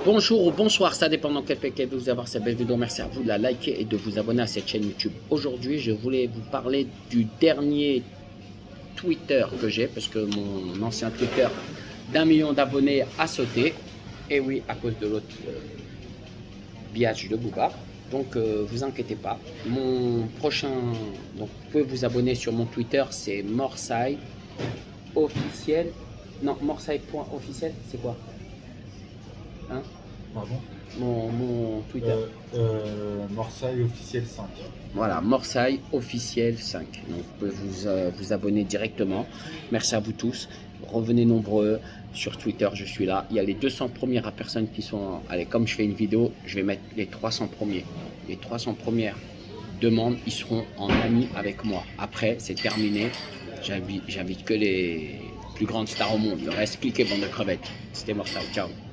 Bonjour ou bonsoir, ça dépend dans quel paquet vous avoir cette belle vidéo. Merci à vous de la liker et de vous abonner à cette chaîne YouTube. Aujourd'hui, je voulais vous parler du dernier Twitter que j'ai, parce que mon ancien Twitter d'1 million d'abonnés a sauté. Et oui, à cause de l'autre biatch de Booba. Donc, vous inquiétez pas. Mon prochain, donc vous pouvez vous abonner sur mon Twitter, c'est Morsay officiel. Non, Morsay.officiel, c'est quoi? Hein? Pardon? Mon Twitter. Morsay officiel 5. Voilà, Morsay officiel 5. Donc vous pouvez vous abonner directement. Merci à vous tous. Revenez nombreux sur Twitter, je suis là. Il y a les 200 premières personnes qui sont... Allez, comme je fais une vidéo, je vais mettre les 300 premiers. Les 300 premières demandes, ils seront en ami avec moi. Après, c'est terminé. J'invite que les plus grandes stars au monde. Le reste, cliquez, bande de crevettes. C'était Morsay. Ciao.